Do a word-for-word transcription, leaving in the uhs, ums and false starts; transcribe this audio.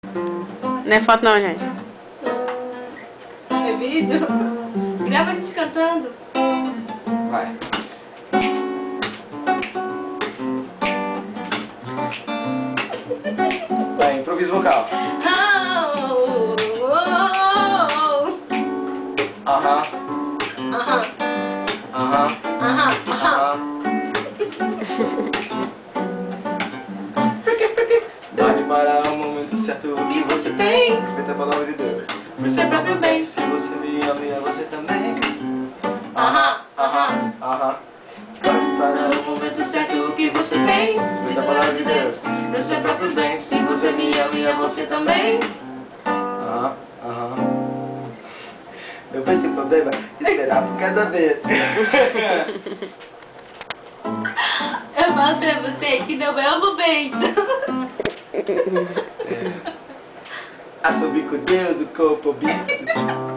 Não é foto não, gente. É vídeo? Grava a gente cantando. Vai. Vai, improviso vocal. Aham. Aham. Aham. Aham. Aham. Vale para o momento certo que você tem. Respeita a palavra de Deus. Pro seu próprio bem. Se você me ama, é você também. Aham. Aham. Aham. Vale para o momento certo que você tem. Respeita a palavra de Deus. Pro seu próprio bem. Se você me ama, é você também. Aham. Aham. Meu pai tem problema de esperar por casamento. Eu falo pra você que não é o momento. Assobi com Deus, o compromisso.